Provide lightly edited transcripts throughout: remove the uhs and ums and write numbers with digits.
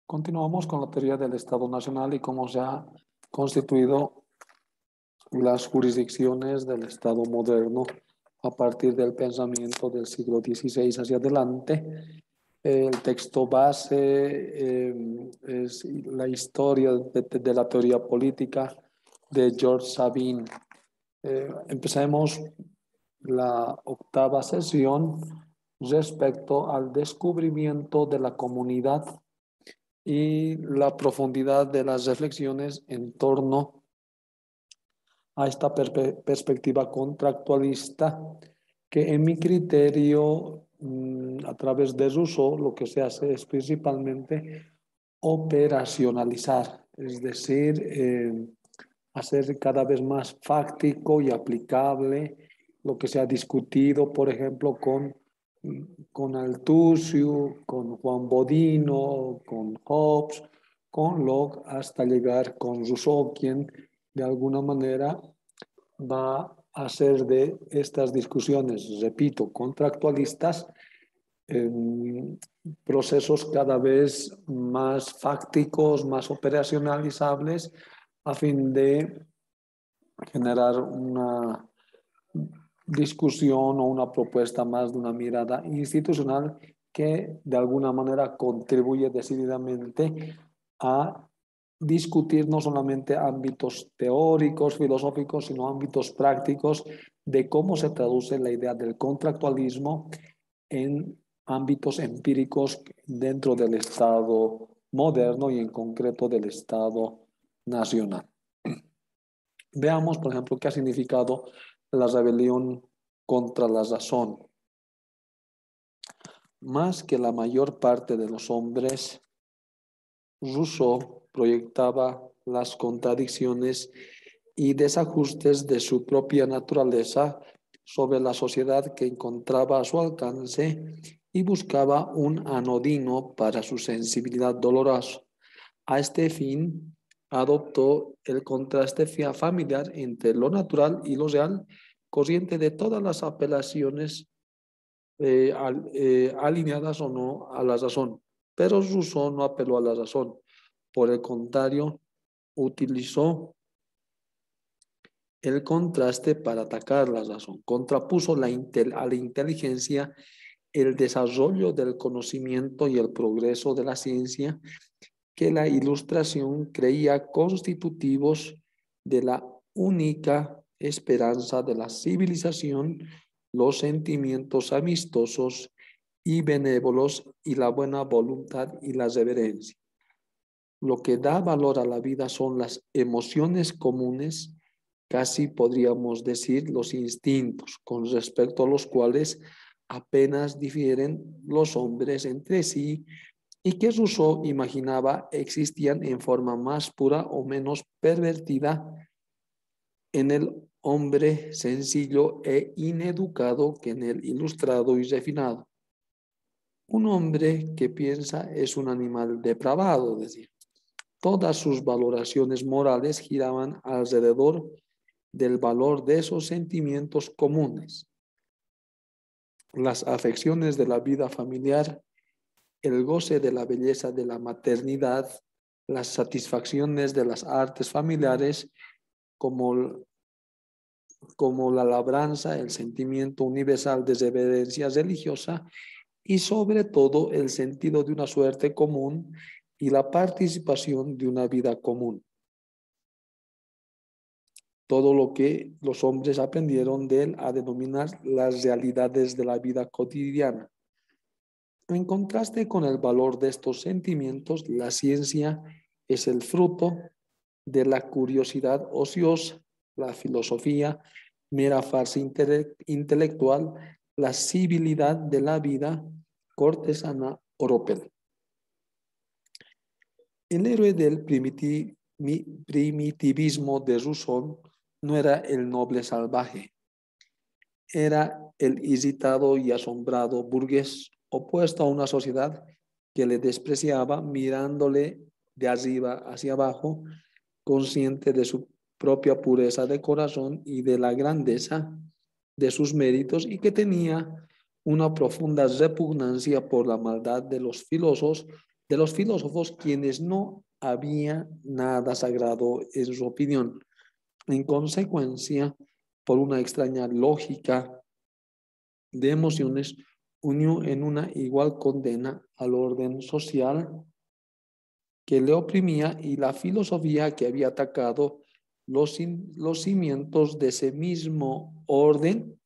Continuamos con la teoría del Estado Nacional y cómo se ha constituido las jurisdicciones del Estado moderno a partir del pensamiento del siglo XVI hacia adelante. El texto base es la historia de la teoría política de George Sabin. Empecemos la octava sesión respecto al descubrimiento de la comunidad y la profundidad de las reflexiones en torno a esta perspectiva contractualista que en mi criterio, a través de Rousseau, lo que se hace es principalmente operacionalizar, es decir, hacer cada vez más fáctico y aplicable lo que se ha discutido, por ejemplo, con Althusser, con Juan Bodino, con Hobbes, con Locke, hasta llegar con Rousseau, quien de alguna manera va a hacer de estas discusiones, repito, contractualistas, procesos cada vez más fácticos, más operacionalizables, a fin de generar una discusión o una propuesta más de una mirada institucional que de alguna manera contribuye decididamente a discutir no solamente ámbitos teóricos, filosóficos, sino ámbitos prácticos de cómo se traduce la idea del contractualismo en ámbitos empíricos dentro del Estado moderno y en concreto del Estado nacional. Veamos, por ejemplo, qué ha significado la rebelión contra la razón. Más que la mayor parte de los hombres, Rousseau proyectaba las contradicciones y desajustes de su propia naturaleza sobre la sociedad que encontraba a su alcance y buscaba un anodino para su sensibilidad dolorosa. A este fin, adoptó el contraste familiar entre lo natural y lo real, corriente de todas las apelaciones alineadas o no a la razón. Pero Rousseau no apeló a la razón. Por el contrario, utilizó el contraste para atacar la razón. Contrapuso a la inteligencia el desarrollo del conocimiento y el progreso de la ciencia que la Ilustración creía constitutivos de la única esperanza de la civilización, los sentimientos amistosos y benévolos y la buena voluntad y la reverencia. Lo que da valor a la vida son las emociones comunes, casi podríamos decir los instintos, con respecto a los cuales apenas difieren los hombres entre sí y que Rousseau imaginaba existían en forma más pura o menos pervertida en el hombre sencillo e ineducado que en el ilustrado y refinado. Un hombre que piensa es un animal depravado, decía. Todas sus valoraciones morales giraban alrededor del valor de esos sentimientos comunes. Las afecciones de la vida familiar, el goce de la belleza de la maternidad, las satisfacciones de las artes familiares, como la labranza, el sentimiento universal de reverencia religiosa y sobre todo el sentido de una suerte común y la participación de una vida común. Todo lo que los hombres aprendieron de él a denominar las realidades de la vida cotidiana. En contraste con el valor de estos sentimientos, la ciencia es el fruto de la curiosidad ociosa, la filosofía, mera farsa intelectual, la civilidad de la vida cortesana oropel. El héroe del primitivismo de Rousseau no era el noble salvaje, era el irritado y asombrado burgués opuesto a una sociedad que le despreciaba mirándole de arriba hacia abajo, consciente de su propia pureza de corazón y de la grandeza de sus méritos y que tenía una profunda repugnancia por la maldad de los filósofos de los filósofos quienes no había nada sagrado en su opinión. En consecuencia, por una extraña lógica de emociones, unió en una igual condena al orden social que le oprimía y la filosofía que había atacado los cimientos de ese mismo orden,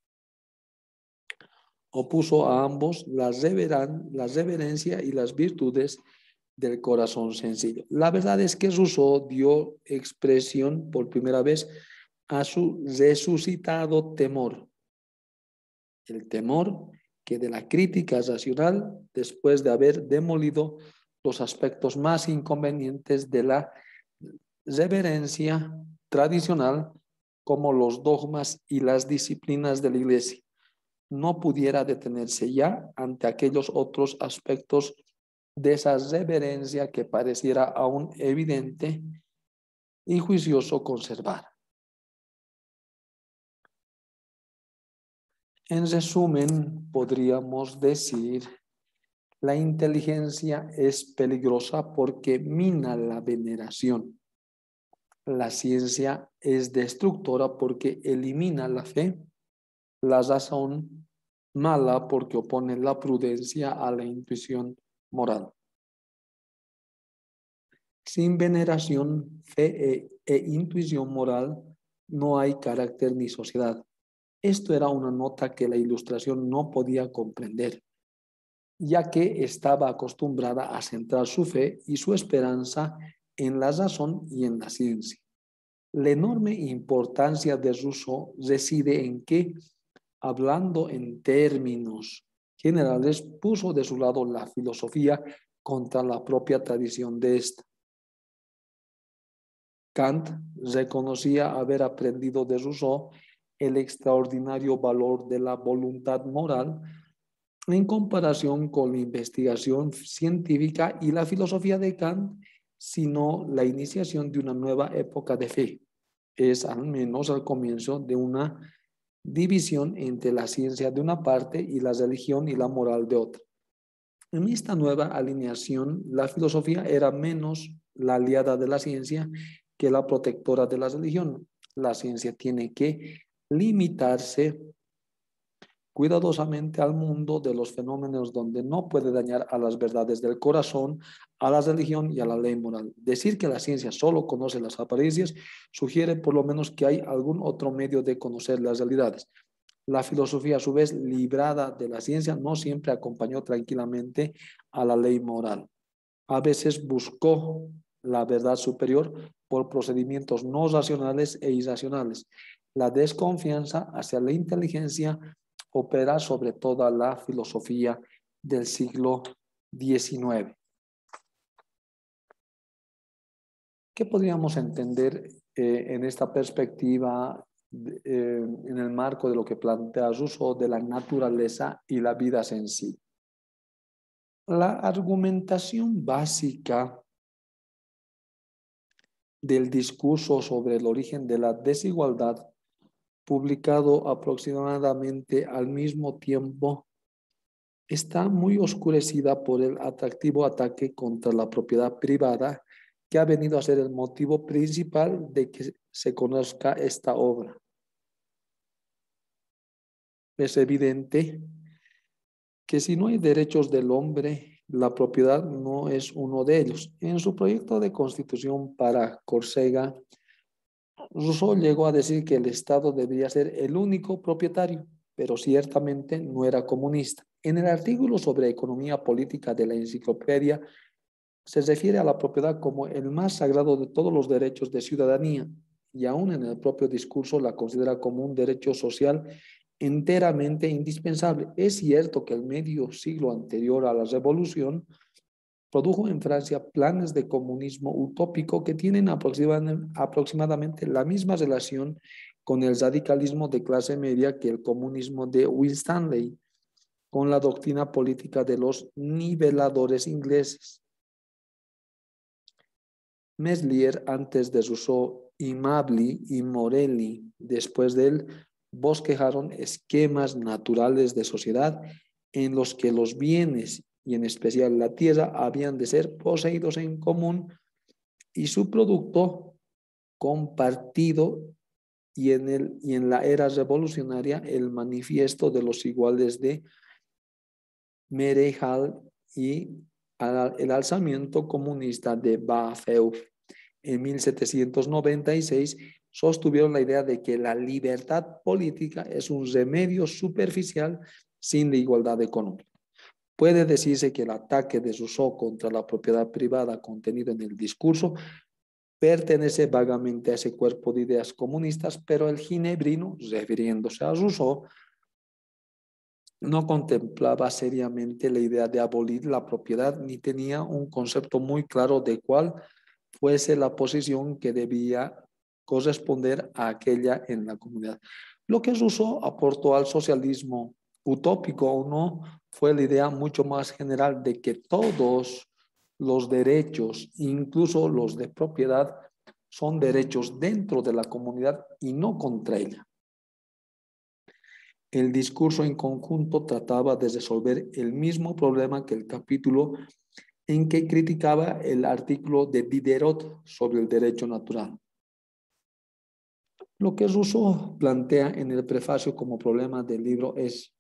opuso a ambos la reverencia y las virtudes del corazón sencillo. La verdad es que Rousseau dio expresión por primera vez a su resucitado temor, el temor que de la crítica racional, después de haber demolido los aspectos más inconvenientes de la reverencia tradicional, como los dogmas y las disciplinas de la Iglesia, no pudiera detenerse ya ante aquellos otros aspectos de esa reverencia que pareciera aún evidente y juicioso conservar. En resumen, podríamos decir, la inteligencia es peligrosa porque mina la veneración. La ciencia es destructora porque elimina la fe. La razón mala porque opone la prudencia a la intuición moral. Sin veneración, fe e intuición moral, no hay carácter ni sociedad. Esto era una nota que la Ilustración no podía comprender, ya que estaba acostumbrada a centrar su fe y su esperanza en la razón y en la ciencia. La enorme importancia de Rousseau reside en que, hablando en términos generales, puso de su lado la filosofía contra la propia tradición de esta. Kant reconocía haber aprendido de Rousseau el extraordinario valor de la voluntad moral en comparación con la investigación científica y la filosofía de Kant, sino la iniciación de una nueva época de fe. Es al menos el comienzo de una división entre la ciencia de una parte y la religión y la moral de otra. En esta nueva alineación, la filosofía era menos la aliada de la ciencia que la protectora de la religión. La ciencia tiene que limitarse cuidadosamente al mundo de los fenómenos donde no puede dañar a las verdades del corazón, a la religión y a la ley moral. Decir que la ciencia solo conoce las apariencias sugiere por lo menos que hay algún otro medio de conocer las realidades. La filosofía, a su vez, librada de la ciencia, no siempre acompañó tranquilamente a la ley moral. A veces buscó la verdad superior por procedimientos no racionales e irracionales. La desconfianza hacia la inteligencia opera sobre toda la filosofía del siglo XIX. ¿Qué podríamos entender en esta perspectiva, en el marco de lo que plantea Rousseau de la naturaleza y la vida sencilla? La argumentación básica del discurso sobre el origen de la desigualdad, publicado aproximadamente al mismo tiempo, está muy oscurecida por el atractivo ataque contra la propiedad privada que ha venido a ser el motivo principal de que se conozca esta obra. Es evidente que si no hay derechos del hombre, la propiedad no es uno de ellos. En su proyecto de constitución para Córcega, Rousseau llegó a decir que el Estado debería ser el único propietario, pero ciertamente no era comunista. En el artículo sobre economía política de la enciclopedia, se refiere a la propiedad como el más sagrado de todos los derechos de ciudadanía y aún en el propio discurso la considera como un derecho social enteramente indispensable. Es cierto que el medio siglo anterior a la Revolución produjo en Francia planes de comunismo utópico que tienen aproximadamente la misma relación con el radicalismo de clase media que el comunismo de Winstanley, con la doctrina política de los niveladores ingleses. Meslier antes de Rousseau y Mably y Morelli después de él bosquejaron esquemas naturales de sociedad en los que los bienes y en especial la tierra, habían de ser poseídos en común y su producto compartido, y en la era revolucionaria el manifiesto de los iguales de Marechal y el alzamiento comunista de Bafeu en 1796 sostuvieron la idea de que la libertad política es un remedio superficial sin la igualdad económica. Puede decirse que el ataque de Rousseau contra la propiedad privada contenido en el discurso pertenece vagamente a ese cuerpo de ideas comunistas, pero el ginebrino, refiriéndose a Rousseau, no contemplaba seriamente la idea de abolir la propiedad ni tenía un concepto muy claro de cuál fuese la posición que debía corresponder a aquella en la comunidad. Lo que Rousseau aportó al socialismo utópico o no fue la idea mucho más general de que todos los derechos, incluso los de propiedad, son derechos dentro de la comunidad y no contra ella. El discurso en conjunto trataba de resolver el mismo problema que el capítulo en que criticaba el artículo de Diderot sobre el derecho natural. Lo que Rousseau plantea en el prefacio como problema del libro es: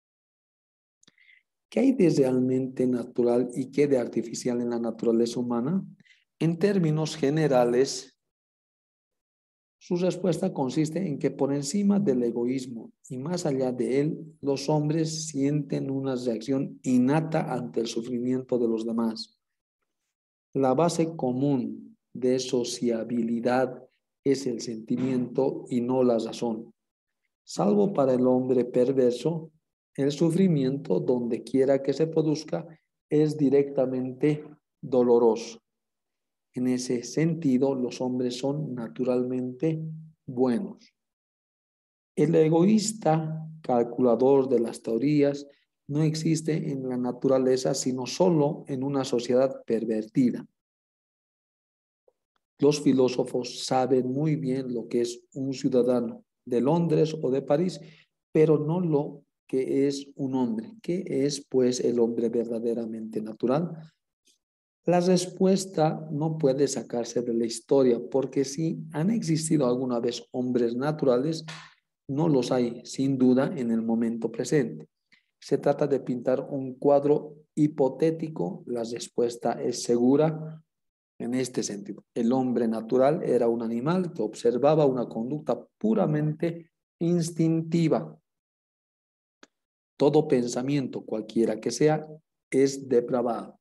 ¿qué hay de realmente natural y qué de artificial en la naturaleza humana? En términos generales, su respuesta consiste en que por encima del egoísmo y más allá de él, los hombres sienten una reacción innata ante el sufrimiento de los demás. La base común de sociabilidad es el sentimiento y no la razón. Salvo para el hombre perverso, el sufrimiento, donde quiera que se produzca, es directamente doloroso. En ese sentido, los hombres son naturalmente buenos. El egoísta calculador de las teorías no existe en la naturaleza, sino solo en una sociedad pervertida. Los filósofos saben muy bien lo que es un ciudadano de Londres o de París, pero no lo que es un hombre. ¿Qué es, pues, el hombre verdaderamente natural? La respuesta no puede sacarse de la historia, porque si han existido alguna vez hombres naturales, no los hay, sin duda, en el momento presente. Se trata de pintar un cuadro hipotético. La respuesta es segura en este sentido. El hombre natural era un animal que observaba una conducta puramente instintiva. Todo pensamiento, cualquiera que sea, es depravado.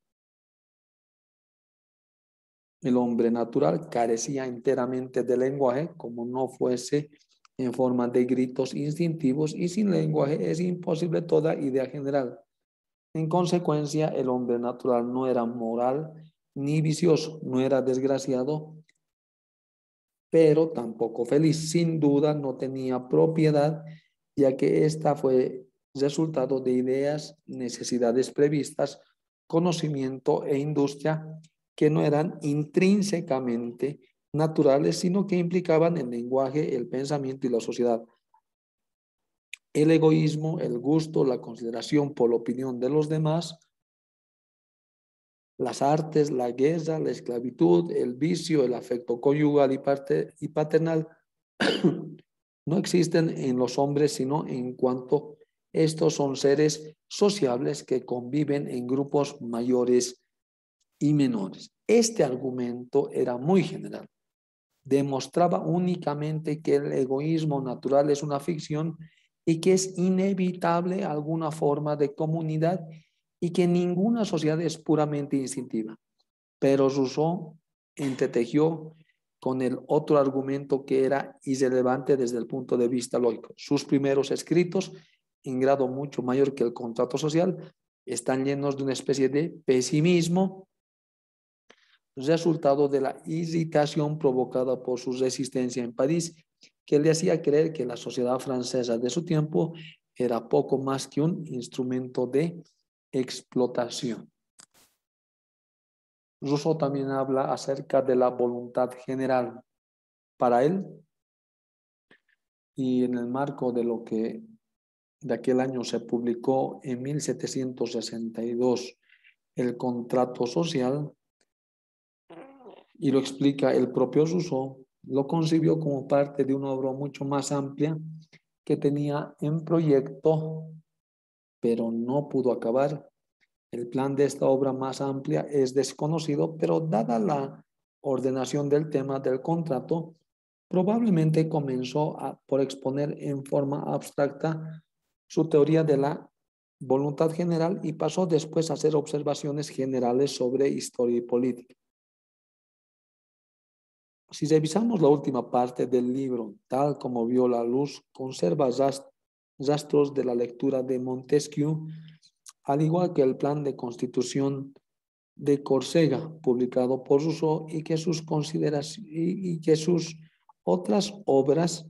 El hombre natural carecía enteramente de lenguaje, como no fuese en forma de gritos instintivos, y sin lenguaje es imposible toda idea general. En consecuencia, el hombre natural no era moral ni vicioso, no era desgraciado, pero tampoco feliz. Sin duda no tenía propiedad, ya que esta fue resultado de ideas, necesidades previstas, conocimiento e industria que no eran intrínsecamente naturales, sino que implicaban el lenguaje, el pensamiento y la sociedad. El egoísmo, el gusto, la consideración por la opinión de los demás, las artes, la guerra, la esclavitud, el vicio, el afecto conyugal y paternal no existen en los hombres, sino en cuanto estos son seres sociables que conviven en grupos mayores y menores. Este argumento era muy general. Demostraba únicamente que el egoísmo natural es una ficción y que es inevitable alguna forma de comunidad y que ninguna sociedad es puramente instintiva. Pero Rousseau entretejió con el otro argumento que era irrelevante desde el punto de vista lógico. Sus primeros escritos, en grado mucho mayor que el contrato social, están llenos de una especie de pesimismo, resultado de la irritación provocada por su resistencia en París, que le hacía creer que la sociedad francesa de su tiempo era poco más que un instrumento de explotación. Rousseau también habla acerca de la voluntad general. Para él, y en el marco de lo que de aquel año se publicó en 1762 el contrato social, y lo explica el propio Rousseau, lo concibió como parte de una obra mucho más amplia que tenía en proyecto, pero no pudo acabar. El plan de esta obra más amplia es desconocido, pero dada la ordenación del tema del contrato, probablemente comenzó por exponer en forma abstracta su teoría de la voluntad general y pasó después a hacer observaciones generales sobre historia y política. Si revisamos la última parte del libro, tal como vio la luz, conserva rastros de la lectura de Montesquieu, al igual que el plan de constitución de Córcega, publicado por Rousseau, y que sus otras obras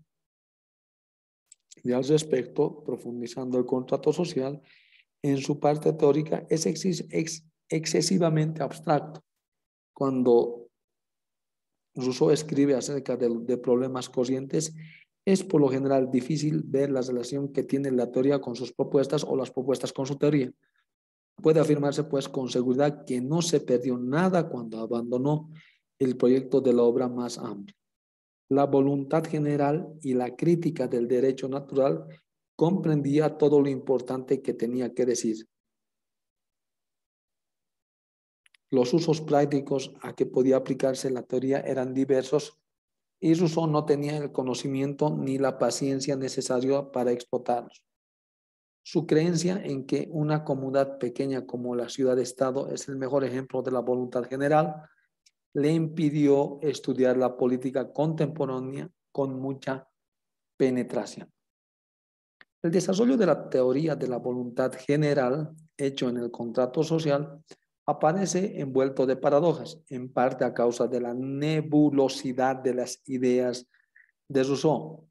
y al respecto, profundizando el contrato social, en su parte teórica es excesivamente abstracto. Cuando Rousseau escribe acerca de problemas corrientes, es por lo general difícil ver la relación que tiene la teoría con sus propuestas o las propuestas con su teoría. Puede afirmarse, pues, con seguridad que no se perdió nada cuando abandonó el proyecto de la obra más amplia. La voluntad general y la crítica del derecho natural comprendía todo lo importante que tenía que decir. Los usos prácticos a que podía aplicarse la teoría eran diversos y Rousseau no tenía el conocimiento ni la paciencia necesaria para explotarlos. Su creencia en que una comunidad pequeña como la ciudad-estado es el mejor ejemplo de la voluntad general le impidió estudiar la política contemporánea con mucha penetración. El desarrollo de la teoría de la voluntad general, hecho en el contrato social, aparece envuelto de paradojas, en parte a causa de la nebulosidad de las ideas de Rousseau,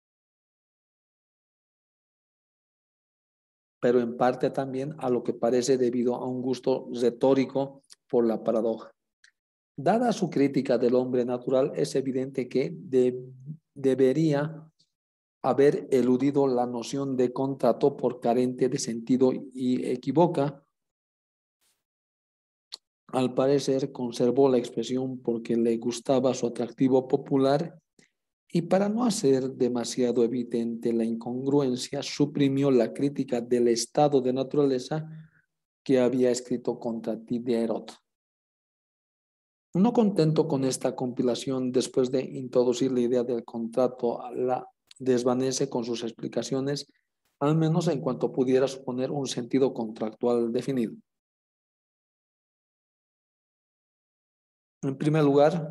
pero en parte también a lo que parece debido a un gusto retórico por la paradoja. Dada su crítica del hombre natural, es evidente que debería haber eludido la noción de contrato por carente de sentido y equivoca. Al parecer conservó la expresión porque le gustaba su atractivo popular y para no hacer demasiado evidente la incongruencia, suprimió la crítica del estado de naturaleza que había escrito contra Diderot. No contento con esta compilación, después de introducir la idea del contrato, la desvanece con sus explicaciones, al menos en cuanto pudiera suponer un sentido contractual definido. En primer lugar,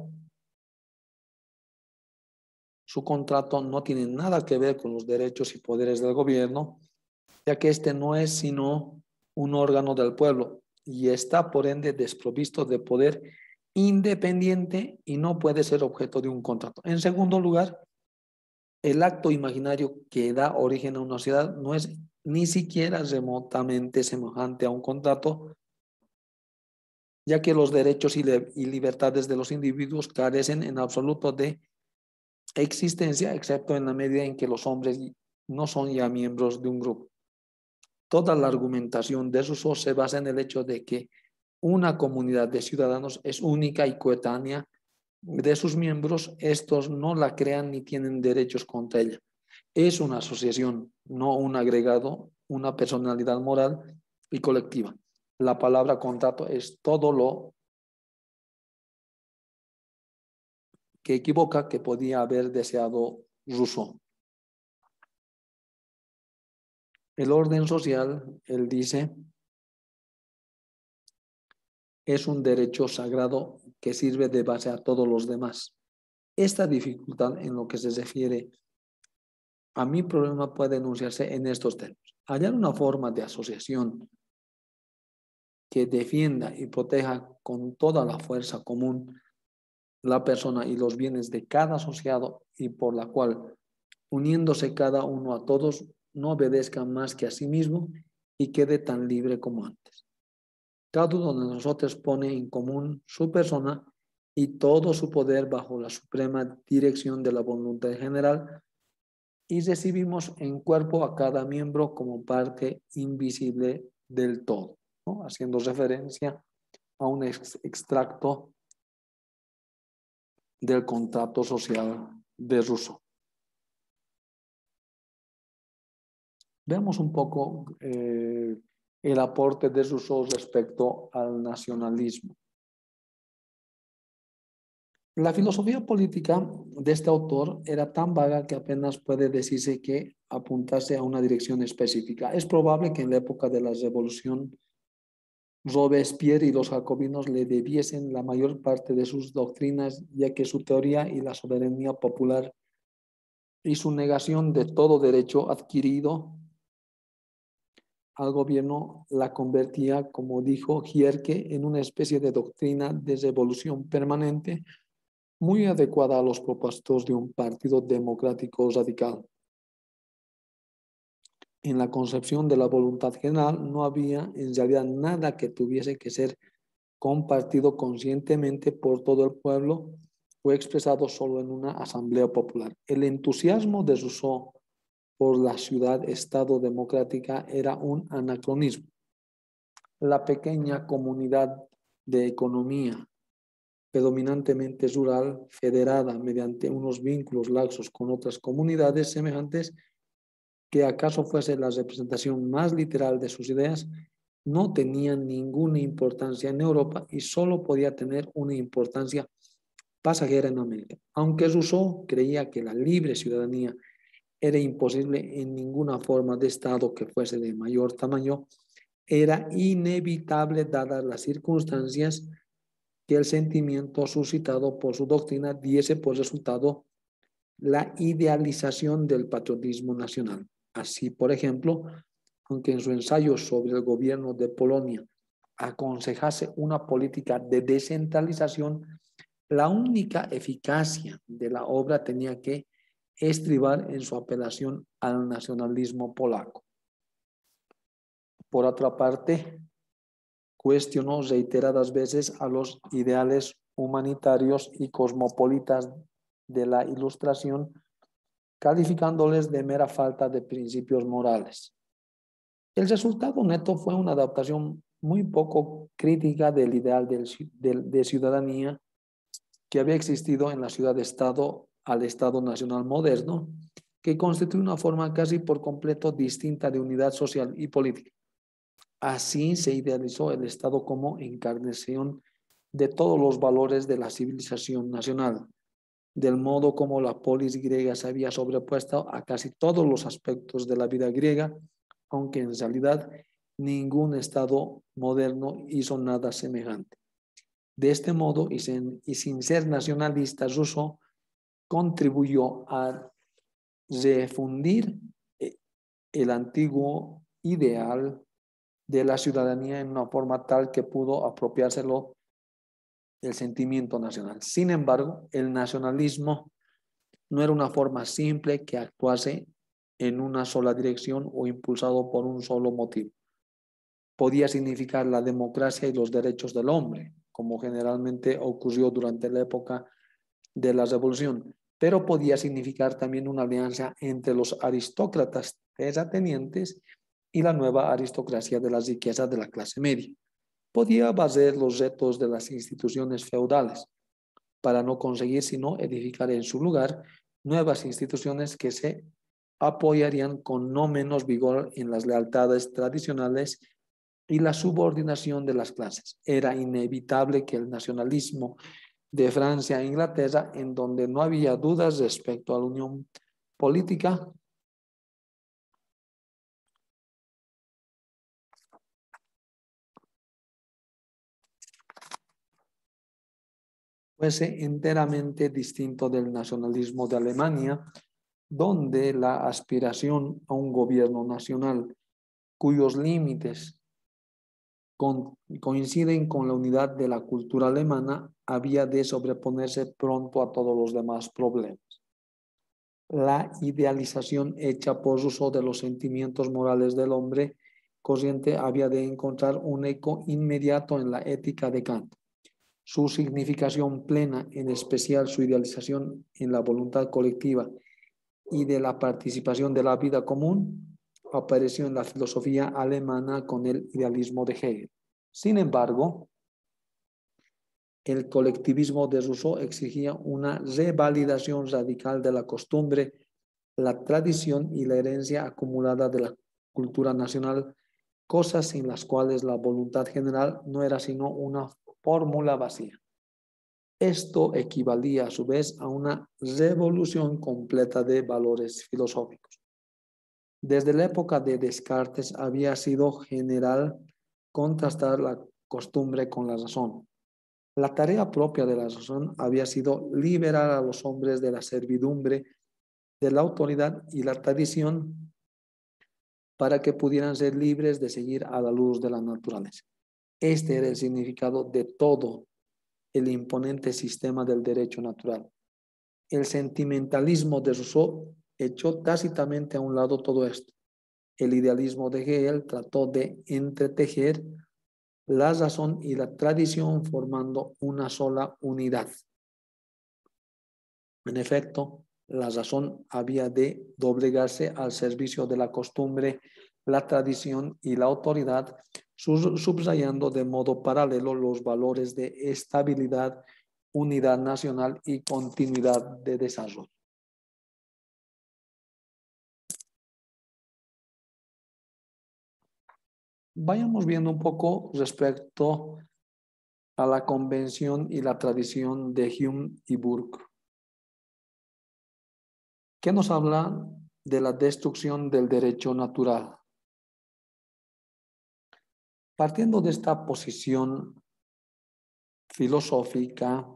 su contrato no tiene nada que ver con los derechos y poderes del gobierno, ya que este no es sino un órgano del pueblo y está por ende desprovisto de poder independiente y no puede ser objeto de un contrato. En segundo lugar, el acto imaginario que da origen a una sociedad no es ni siquiera remotamente semejante a un contrato, ya que los derechos y libertades de los individuos carecen en absoluto de existencia, excepto en la medida en que los hombres no son ya miembros de un grupo. Toda la argumentación de Rousseau se basa en el hecho de que una comunidad de ciudadanos es única y coetánea de sus miembros. Estos no la crean ni tienen derechos contra ella. Es una asociación, no un agregado, una personalidad moral y colectiva. La palabra contrato es todo lo que equivoca que podía haber deseado Rousseau. El orden social, él dice, es un derecho sagrado que sirve de base a todos los demás. Esta dificultad en lo que se refiere a mi problema puede enunciarse en estos términos. Hallar una forma de asociación que defienda y proteja con toda la fuerza común la persona y los bienes de cada asociado y por la cual, uniéndose cada uno a todos, no obedezca más que a sí mismo y quede tan libre como antes. Cada uno de nosotros pone en común su persona y todo su poder bajo la suprema dirección de la voluntad general y recibimos en cuerpo a cada miembro como parte invisible del todo. ¿no? Haciendo referencia a un extracto del contrato social de Rousseau. Veamos un poco el aporte de Rousseau respecto al nacionalismo. La filosofía política de este autor era tan vaga que apenas puede decirse que apuntase a una dirección específica. Es probable que en la época de la Revolución Robespierre y los jacobinos le debiesen la mayor parte de sus doctrinas, ya que su teoría y la soberanía popular y su negación de todo derecho adquirido al gobierno la convertía, como dijo Gierke, en una especie de doctrina de revolución permanente muy adecuada a los propósitos de un partido democrático radical. En la concepción de la voluntad general no había en realidad nada que tuviese que ser compartido conscientemente por todo el pueblo o expresado solo en una asamblea popular. El entusiasmo de Rousseau por la ciudad-estado democrática era un anacronismo. La pequeña comunidad de economía, predominantemente rural, federada mediante unos vínculos laxos con otras comunidades semejantes, que acaso fuese la representación más literal de sus ideas, no tenía ninguna importancia en Europa y solo podía tener una importancia pasajera en América. Aunque Rousseau creía que la libre ciudadanía era imposible en ninguna forma de Estado que fuese de mayor tamaño, era inevitable, dadas las circunstancias, que el sentimiento suscitado por su doctrina diese por resultado la idealización del patriotismo nacional. Así, por ejemplo, aunque en su ensayo sobre el gobierno de Polonia aconsejase una política de descentralización, la única eficacia de la obra tenía que estribar en su apelación al nacionalismo polaco. Por otra parte, cuestionó reiteradas veces a los ideales humanitarios y cosmopolitas de la Ilustración, calificándoles de mera falta de principios morales. El resultado neto fue una adaptación muy poco crítica del ideal de ciudadanía que había existido en la ciudad-estado al Estado nacional moderno, que constituye una forma casi por completo distinta de unidad social y política. Así se idealizó el Estado como encarnación de todos los valores de la civilización nacional, del modo como la polis griega se había sobrepuesto a casi todos los aspectos de la vida griega, aunque en realidad ningún Estado moderno hizo nada semejante. De este modo, y sin ser nacionalista, Rousseau contribuyó a refundir el antiguo ideal de la ciudadanía en una forma tal que pudo apropiárselo el sentimiento nacional. Sin embargo, el nacionalismo no era una forma simple que actuase en una sola dirección o impulsado por un solo motivo. Podía significar la democracia y los derechos del hombre, como generalmente ocurrió durante la época de la Revolución, pero podía significar también una alianza entre los aristócratas terratenientes y la nueva aristocracia de las riquezas de la clase media. Podía evadir los retos de las instituciones feudales para no conseguir sino edificar en su lugar nuevas instituciones que se apoyarían con no menos vigor en las lealtades tradicionales y la subordinación de las clases. Era inevitable que el nacionalismo de Francia e Inglaterra, en donde no había dudas respecto a la unión política, fuese enteramente distinto del nacionalismo de Alemania, donde la aspiración a un gobierno nacional cuyos límites coinciden con la unidad de la cultura alemana había de sobreponerse pronto a todos los demás problemas. La idealización hecha por Rousseau de los sentimientos morales del hombre consciente había de encontrar un eco inmediato en la ética de Kant. Su significación plena, en especial su idealización en la voluntad colectiva y de la participación de la vida común, apareció en la filosofía alemana con el idealismo de Hegel. Sin embargo, el colectivismo de Rousseau exigía una revalidación radical de la costumbre, la tradición y la herencia acumulada de la cultura nacional, cosas sin las cuales la voluntad general no era sino una fórmula vacía. Esto equivalía a su vez a una revolución completa de valores filosóficos. Desde la época de Descartes había sido general contrastar la costumbre con la razón. La tarea propia de la razón había sido liberar a los hombres de la servidumbre, de la autoridad y la tradición para que pudieran ser libres de seguir a la luz de la naturaleza. Este era el significado de todo el imponente sistema del derecho natural. El sentimentalismo de Rousseau echó tácitamente a un lado todo esto. El idealismo de Hegel trató de entretejer la razón y la tradición formando una sola unidad. En efecto, la razón había de doblegarse al servicio de la costumbre, la tradición y la autoridad, subrayando de modo paralelo los valores de estabilidad, unidad nacional y continuidad de desarrollo. Vayamos viendo un poco respecto a la convención y la tradición de Hume y Burke. ¿Qué nos habla de la destrucción del derecho natural? Partiendo de esta posición filosófica,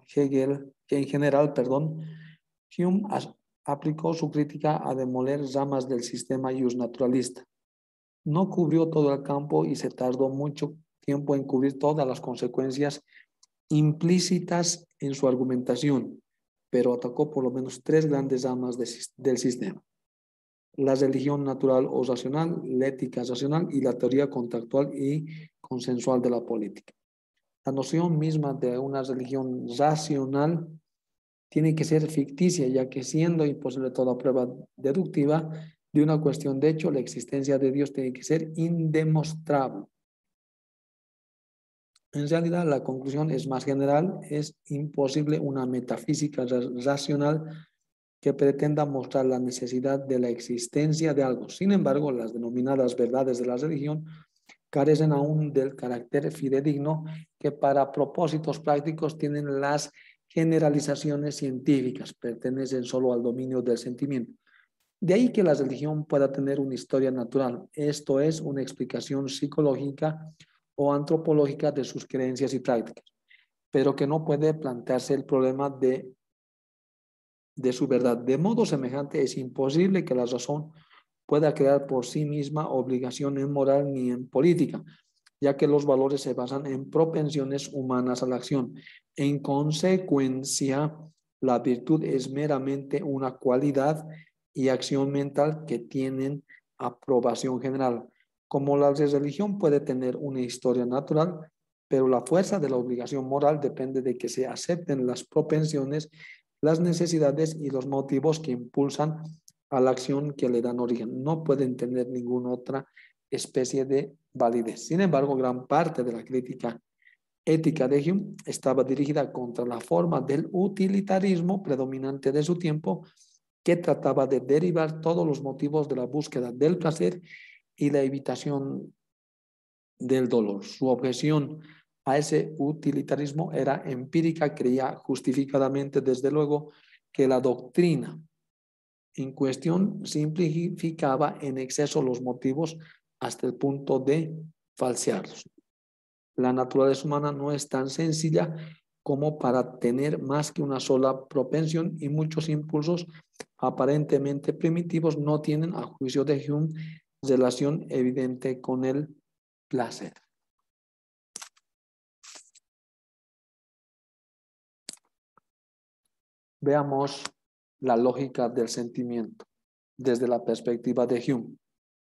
Hume aplicó su crítica a demoler ramas del sistema naturalista. No cubrió todo el campo y se tardó mucho tiempo en cubrir todas las consecuencias implícitas en su argumentación, pero atacó por lo menos tres grandes ramas del sistema: la religión natural o racional, la ética racional y la teoría contractual y consensual de la política. La noción misma de una religión racional tiene que ser ficticia, ya que siendo imposible toda prueba deductiva de una cuestión de hecho, la existencia de Dios tiene que ser indemostrable. En realidad, la conclusión es más general: es imposible una metafísica racional que pretenda mostrar la necesidad de la existencia de algo. Sin embargo, las denominadas verdades de la religión carecen aún del carácter fidedigno que para propósitos prácticos tienen las generalizaciones científicas, pertenecen solo al dominio del sentimiento. De ahí que la religión pueda tener una historia natural, esto es, una explicación psicológica o antropológica de sus creencias y prácticas, pero que no puede plantearse el problema de su verdad. De modo semejante, es imposible que la razón pueda crear por sí misma obligación en moral ni en política, ya que los valores se basan en propensiones humanas a la acción. En consecuencia, la virtud es meramente una cualidad y acción mental que tienen aprobación general. Como la religión puede tener una historia natural, pero la fuerza de la obligación moral depende de que se acepten las propensiones, las necesidades y los motivos que impulsan a la acción que le dan origen. No pueden tener ninguna otra especie de validez. Sin embargo, gran parte de la crítica ética de Hume estaba dirigida contra la forma del utilitarismo predominante de su tiempo, que trataba de derivar todos los motivos de la búsqueda del placer y la evitación del dolor. Su objeción a ese utilitarismo era empírica, creía justificadamente, desde luego, que la doctrina en cuestión simplificaba en exceso los motivos hasta el punto de falsearlos. La naturaleza humana no es tan sencilla como para tener más que una sola propensión, y muchos impulsos aparentemente primitivos no tienen, a juicio de Hume, relación evidente con el placer. Veamos la lógica del sentimiento desde la perspectiva de Hume.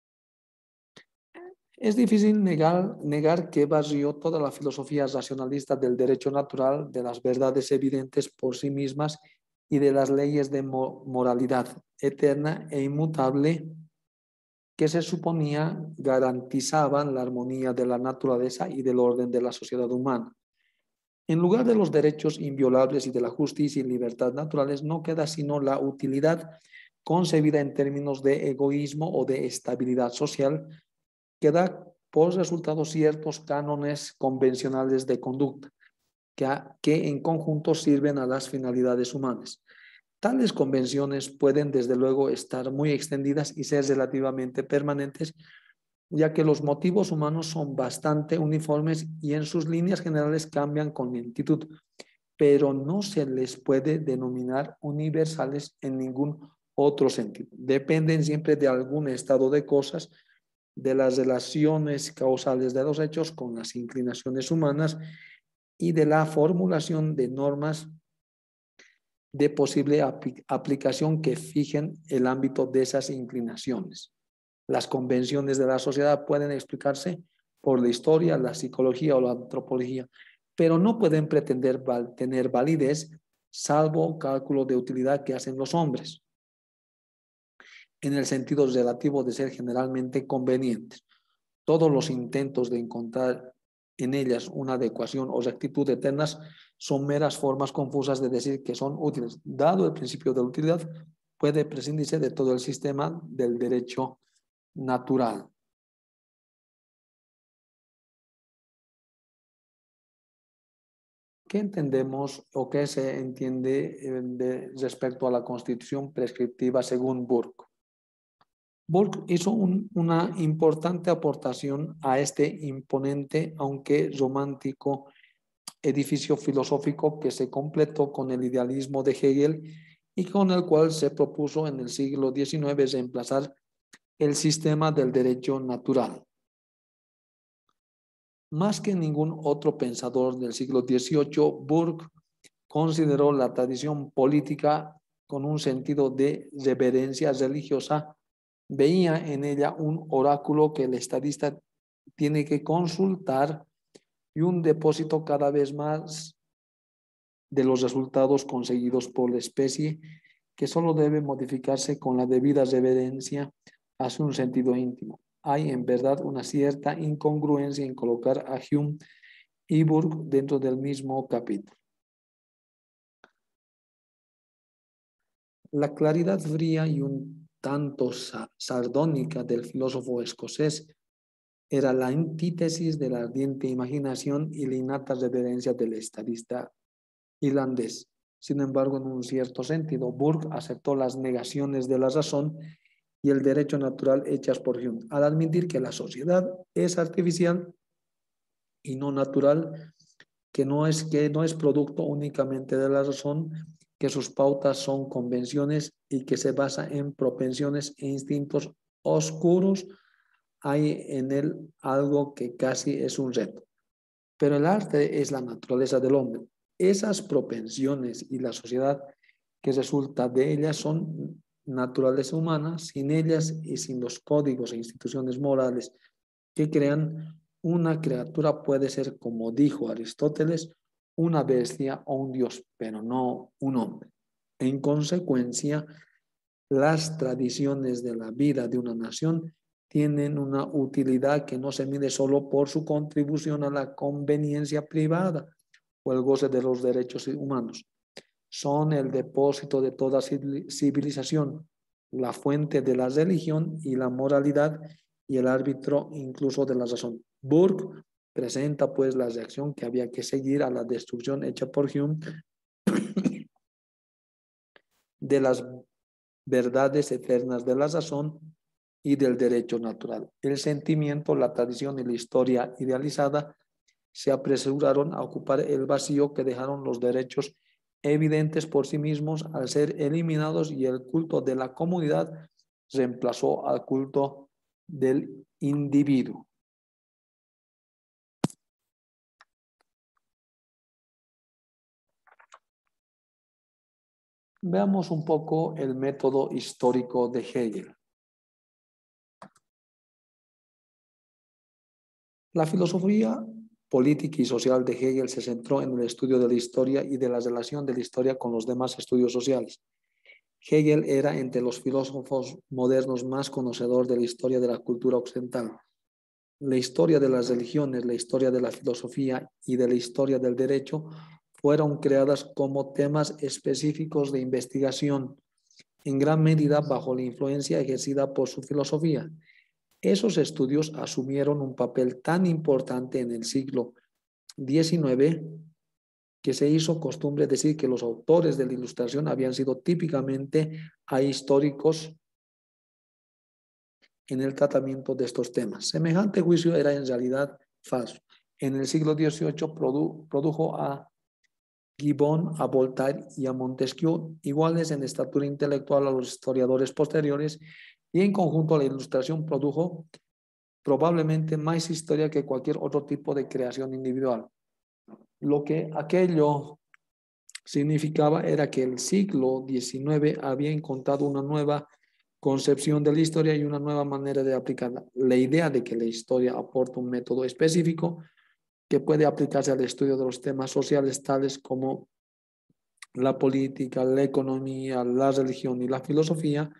Es difícil negar que barrió toda la filosofía racionalista del derecho natural, de las verdades evidentes por sí mismas y de las leyes de moralidad eterna e inmutable que se suponía garantizaban la armonía de la naturaleza y del orden de la sociedad humana. En lugar de los derechos inviolables y de la justicia y libertad naturales, no queda sino la utilidad concebida en términos de egoísmo o de estabilidad social, que da por resultado ciertos cánones convencionales de conducta, que en conjunto sirven a las finalidades humanas. Tales convenciones pueden, desde luego, estar muy extendidas y ser relativamente permanentes, ya que los motivos humanos son bastante uniformes y en sus líneas generales cambian con lentitud, pero no se les puede denominar universales en ningún otro sentido. Dependen siempre de algún estado de cosas, de las relaciones causales de los hechos con las inclinaciones humanas y de la formulación de normas de posible aplicación que fijen el ámbito de esas inclinaciones. Las convenciones de la sociedad pueden explicarse por la historia, la psicología o la antropología, pero no pueden pretender tener validez salvo cálculo de utilidad que hacen los hombres, en el sentido relativo de ser generalmente convenientes. Todos los intentos de encontrar en ellas una adecuación o rectitud eternas son meras formas confusas de decir que son útiles. Dado el principio de utilidad, puede prescindirse de todo el sistema del derecho natural. ¿Qué entendemos o qué se entiende respecto a la Constitución prescriptiva según Burke? Burke hizo una importante aportación a este imponente, aunque romántico, edificio filosófico que se completó con el idealismo de Hegel y con el cual se propuso en el siglo XIX reemplazar el sistema del derecho natural. Más que ningún otro pensador del siglo XVIII, Burke consideró la tradición política con un sentido de reverencia religiosa. Veía en ella un oráculo que el estadista tiene que consultar y un depósito cada vez más de los resultados conseguidos por la especie, que solo debe modificarse con la debida reverencia hacia un sentido íntimo. Hay en verdad una cierta incongruencia en colocar a Hume y Burke dentro del mismo capítulo. La claridad fría y un tanto sardónica del filósofo escocés era la antítesis de la ardiente imaginación y la innata reverencia del estadista irlandés. Sin embargo, en un cierto sentido, Burke aceptó las negaciones de la razón y el derecho natural hechas por Hume, al admitir que la sociedad es artificial y no natural, que no es producto únicamente de la razón, que sus pautas son convenciones y que se basa en propensiones e instintos oscuros. Hay en él algo que casi es un reto. Pero el arte es la naturaleza del hombre. Esas propensiones y la sociedad que resulta de ellas son naturaleza humana. Sin ellas y sin los códigos e instituciones morales que crean, una criatura puede ser, como dijo Aristóteles, una bestia o un dios, pero no un hombre. En consecuencia, las tradiciones de la vida de una nación tienen una utilidad que no se mide solo por su contribución a la conveniencia privada o el goce de los derechos humanos. Son el depósito de toda civilización, la fuente de la religión y la moralidad y el árbitro incluso de la razón. Burke presenta pues la reacción que había que seguir a la destrucción hecha por Hume de las verdades eternas de la razón y del derecho natural. El sentimiento, la tradición y la historia idealizada se apresuraron a ocupar el vacío que dejaron los derechos evidentes por sí mismos al ser eliminados, y el culto de la comunidad reemplazó al culto del individuo. Veamos un poco el método histórico de Hegel. La filosofía política y social de Hegel se centró en el estudio de la historia y de la relación de la historia con los demás estudios sociales. Hegel era entre los filósofos modernos más conocedor de la historia de la cultura occidental. La historia de las religiones, la historia de la filosofía y de la historia del derecho fueron creadas como temas específicos de investigación, en gran medida bajo la influencia ejercida por su filosofía. Esos estudios asumieron un papel tan importante en el siglo XIX que se hizo costumbre decir que los autores de la Ilustración habían sido típicamente ahistóricos en el tratamiento de estos temas. Semejante juicio era en realidad falso. En el siglo XVIII produjo a Gibbon, a Voltaire y a Montesquieu, iguales en estatura intelectual a los historiadores posteriores, y en conjunto la Ilustración produjo probablemente más historia que cualquier otro tipo de creación individual. Lo que aquello significaba era que el siglo XIX había encontrado una nueva concepción de la historia y una nueva manera de aplicarla. La idea de que la historia aporta un método específico que puede aplicarse al estudio de los temas sociales tales como la política, la economía, la religión y la filosofía.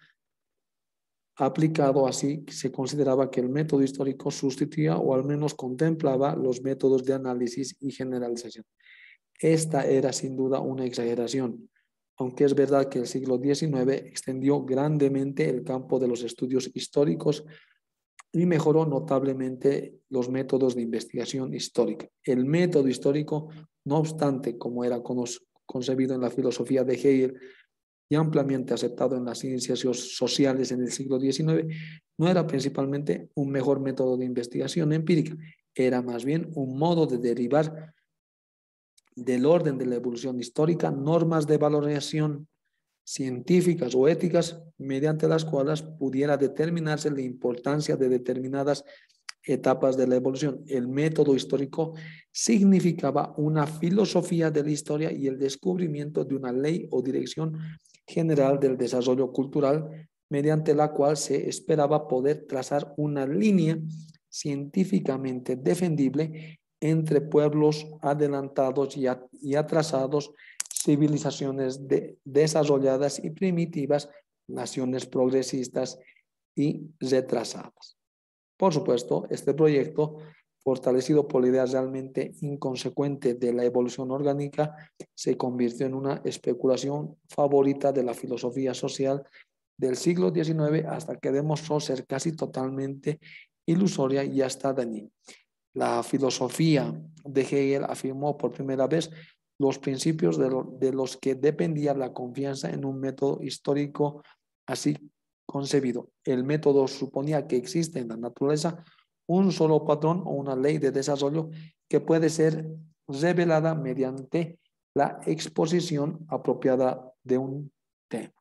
Aplicado así, se consideraba que el método histórico sustituía o al menos contemplaba los métodos de análisis y generalización. Esta era sin duda una exageración, aunque es verdad que el siglo XIX extendió grandemente el campo de los estudios históricos y mejoró notablemente los métodos de investigación histórica. El método histórico, no obstante, como era concebido en la filosofía de Hegel y ampliamente aceptado en las ciencias sociales en el siglo XIX, no era principalmente un mejor método de investigación empírica, era más bien un modo de derivar del orden de la evolución histórica normas de valoración científicas o éticas mediante las cuales pudiera determinarse la importancia de determinadas etapas de la evolución. El método histórico significaba una filosofía de la historia y el descubrimiento de una ley o dirección general del desarrollo cultural mediante la cual se esperaba poder trazar una línea científicamente defendible entre pueblos adelantados y atrasados, civilizaciones desarrolladas y primitivas, naciones progresistas y retrasadas. Por supuesto, este proyecto, fortalecido por la idea realmente inconsecuente de la evolución orgánica, se convirtió en una especulación favorita de la filosofía social del siglo XIX hasta que demostró ser casi totalmente ilusoria y hasta dañina. La filosofía de Hegel afirmó por primera vez los principios de los que dependía la confianza en un método histórico así concebido. El método suponía que existe en la naturaleza un solo patrón o una ley de desarrollo que puede ser revelada mediante la exposición apropiada de un tema.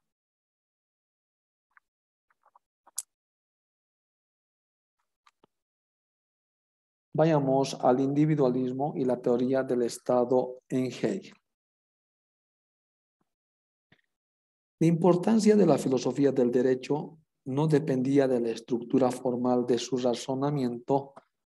Vayamos al individualismo y la teoría del Estado en Hegel. La importancia de la filosofía del derecho no dependía de la estructura formal de su razonamiento,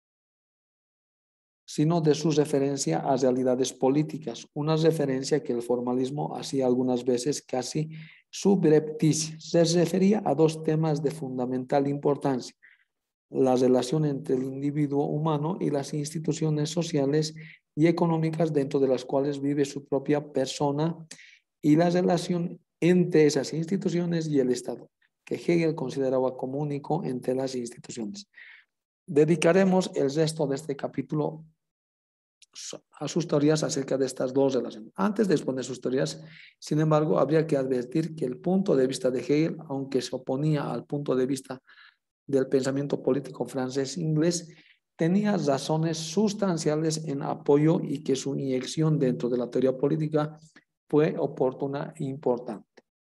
sino de su referencia a realidades políticas, una referencia que el formalismo hacía algunas veces casi subrepticia. Se refería a dos temas de fundamental importancia: la relación entre el individuo humano y las instituciones sociales y económicas dentro de las cuales vive su propia persona, y la relación entre esas instituciones y el Estado, que Hegel consideraba como único entre las instituciones. Dedicaremos el resto de este capítulo a sus teorías acerca de estas dos relaciones. Antes de exponer sus teorías, sin embargo, habría que advertir que el punto de vista de Hegel, aunque se oponía al punto de vista del pensamiento político francés-inglés, tenía razones sustanciales en apoyo y que su inyección dentro de la teoría política fue oportuna e importante.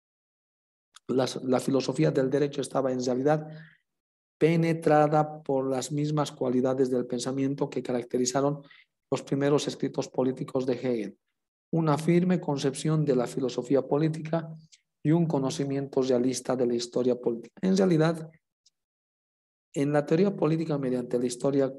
La filosofía del derecho estaba en realidad penetrada por las mismas cualidades del pensamiento que caracterizaron los primeros escritos políticos de Hegel: una firme concepción de la filosofía política y un conocimiento realista de la historia política. En realidad, en la teoría política mediante la historia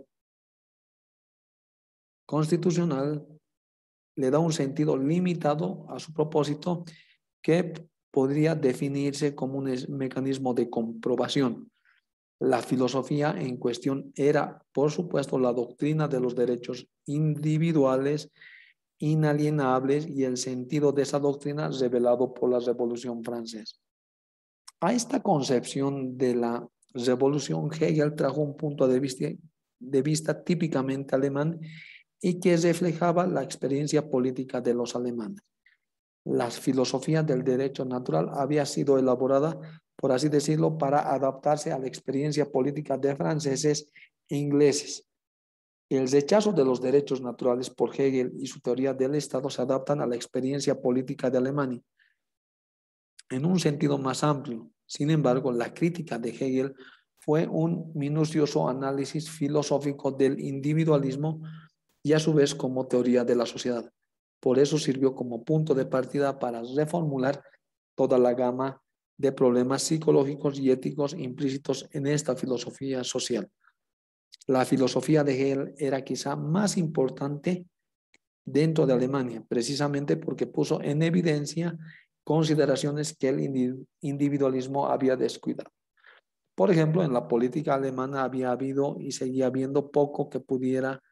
constitucional le da un sentido limitado a su propósito que podría definirse como un mecanismo de comprobación. La filosofía en cuestión era, por supuesto, la doctrina de los derechos individuales inalienables y el sentido de esa doctrina revelado por la Revolución Francesa. A esta concepción de la revolución, Hegel trajo un punto de vista típicamente alemán y que reflejaba la experiencia política de los alemanes. La filosofía del derecho natural había sido elaborada, por así decirlo, para adaptarse a la experiencia política de franceses e ingleses. El rechazo de los derechos naturales por Hegel y su teoría del Estado se adaptan a la experiencia política de Alemania en un sentido más amplio. Sin embargo, la crítica de Hegel fue un minucioso análisis filosófico del individualismo y a su vez como teoría de la sociedad. Por eso sirvió como punto de partida para reformular toda la gama de problemas psicológicos y éticos implícitos en esta filosofía social. La filosofía de Hegel era quizá más importante dentro de Alemania, precisamente porque puso en evidencia consideraciones que el individualismo había descuidado. Por ejemplo, en la política alemana había habido y seguía habiendo poco que pudiera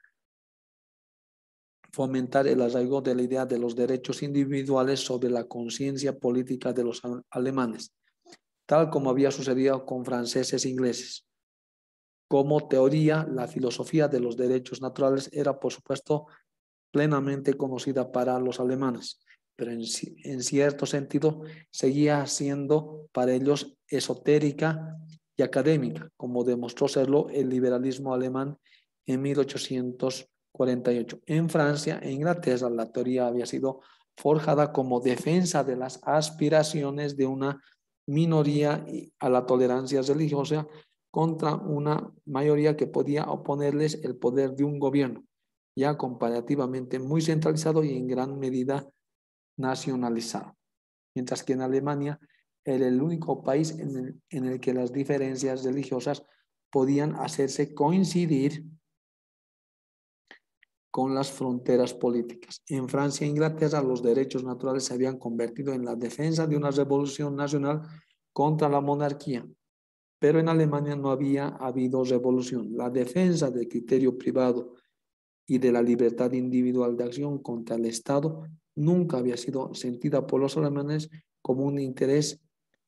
fomentar el arraigo de la idea de los derechos individuales sobre la conciencia política de los alemanes, tal como había sucedido con franceses e ingleses. Como teoría, la filosofía de los derechos naturales era, por supuesto, plenamente conocida para los alemanes, pero en cierto sentido seguía siendo para ellos esotérica y académica, como demostró serlo el liberalismo alemán en 1848. En Francia e Inglaterra, la teoría había sido forjada como defensa de las aspiraciones de una minoría a la tolerancia religiosa contra una mayoría que podía oponerles el poder de un gobierno, ya comparativamente muy centralizado y en gran medida nacionalizado. Mientras que en Alemania era el único país en el que las diferencias religiosas podían hacerse coincidir con las fronteras políticas. En Francia e Inglaterra los derechos naturales se habían convertido en la defensa de una revolución nacional contra la monarquía. Pero en Alemania no había habido revolución. La defensa del criterio privado y de la libertad individual de acción contra el Estado nunca había sido sentida por los alemanes como un interés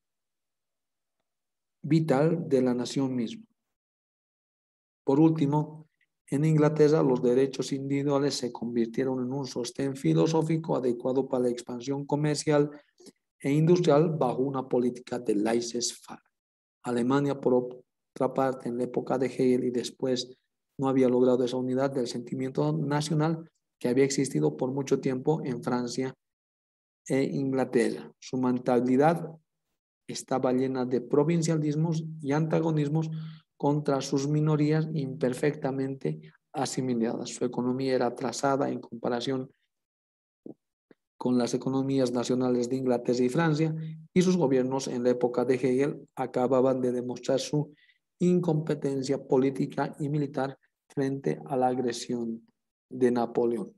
vital de la nación misma. Por último, en Inglaterra los derechos individuales se convirtieron en un sostén filosófico adecuado para la expansión comercial e industrial bajo una política de laissez-faire. Alemania, por otra parte, en la época de Hegel y después, no había logrado esa unidad del sentimiento nacional que había existido por mucho tiempo en Francia e Inglaterra. Su mentalidad estaba llena de provincialismos y antagonismos contra sus minorías imperfectamente asimiladas. Su economía era atrasada en comparación con las economías nacionales de Inglaterra y Francia, y sus gobiernos en la época de Hegel acababan de demostrar su incompetencia política y militar frente a la agresión de Napoleón.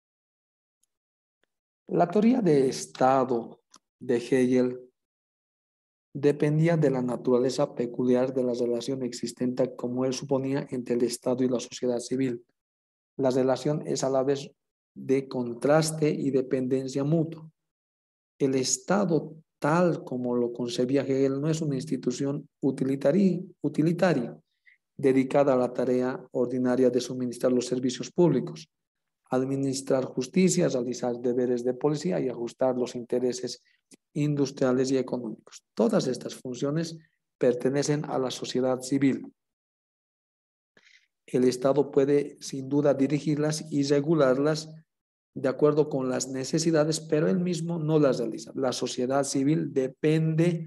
La teoría de Estado de Hegel dependía de la naturaleza peculiar de la relación existente, como él suponía, entre el Estado y la sociedad civil. La relación es a la vez de contraste y dependencia mutua. El Estado, tal como lo concebía Hegel, no es una institución utilitaria dedicada a la tarea ordinaria de suministrar los servicios públicos, administrar justicia, realizar deberes de policía y ajustar los intereses industriales y económicos. Todas estas funciones pertenecen a la sociedad civil. El Estado puede sin duda dirigirlas y regularlas de acuerdo con las necesidades, pero él mismo no las realiza. La sociedad civil depende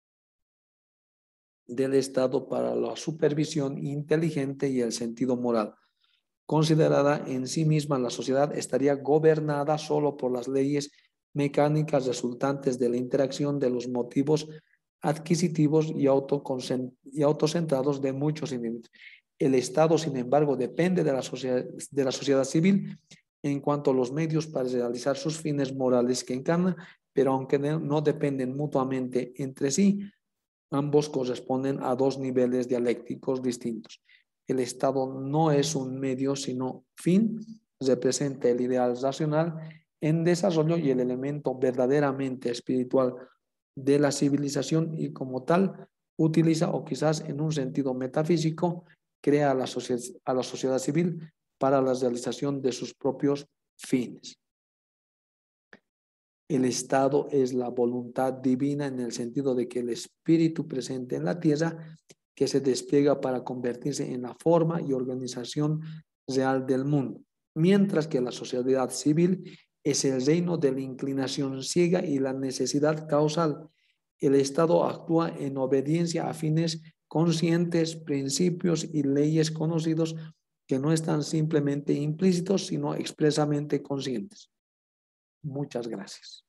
del Estado para la supervisión inteligente y el sentido moral. Considerada en sí misma, la sociedad estaría gobernada solo por las leyes mecánicas resultantes de la interacción de los motivos adquisitivos y autocentrados de muchos individuos. El Estado, sin embargo, depende de la sociedad civil en cuanto a los medios para realizar sus fines morales que encarna, pero aunque no dependen mutuamente entre sí, ambos corresponden a dos niveles dialécticos distintos. El Estado no es un medio, sino fin, representa el ideal racional en desarrollo y el elemento verdaderamente espiritual de la civilización y como tal utiliza o quizás en un sentido metafísico crea a la sociedad civil para la realización de sus propios fines. El Estado es la voluntad divina en el sentido de que el espíritu presente en la tierra que se despliega para convertirse en la forma y organización real del mundo, mientras que la sociedad civil es el reino de la inclinación ciega y la necesidad causal. El Estado actúa en obediencia a fines conscientes, principios y leyes conocidos que no están simplemente implícitos, sino expresamente conscientes. Muchas gracias.